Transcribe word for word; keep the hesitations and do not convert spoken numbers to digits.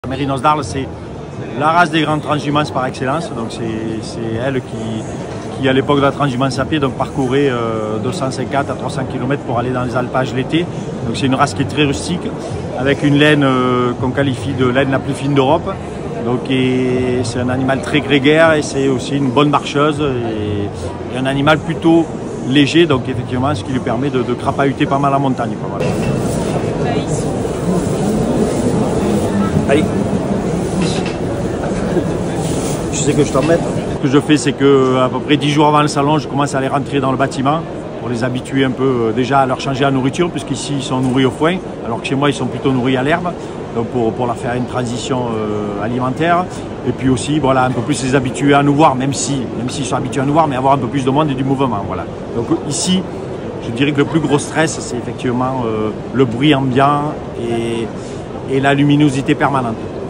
Mérinos d'Arles, c'est la race des grandes transhumances par excellence. Donc c'est elle qui, qui à l'époque de la transhumance à pied, donc parcourait euh, deux cent cinquante à trois cents kilomètres pour aller dans les alpages l'été. Donc c'est une race qui est très rustique, avec une laine euh, qu'on qualifie de laine la plus fine d'Europe. Donc c'est un animal très grégaire et c'est aussi une bonne marcheuse et, et un animal plutôt léger, donc effectivement ce qui lui permet de, de crapahuter pas mal en montagne. Quoi, voilà. Allez. Tu sais que je t'embête. Ce que je fais, c'est que à peu près dix jours avant le salon, je commence à les rentrer dans le bâtiment pour les habituer un peu euh, déjà à leur changer la nourriture, puisqu'ici ils sont nourris au foin, alors que chez moi ils sont plutôt nourris à l'herbe, donc pour, pour leur faire une transition euh, alimentaire. Et puis aussi, voilà, un peu plus les habituer à nous voir, même si, même s'ils sont habitués à nous voir, mais avoir un peu plus de monde et du mouvement. Voilà. Donc ici, je dirais que le plus gros stress, c'est effectivement euh, le bruit ambiant et, et la luminosité permanente.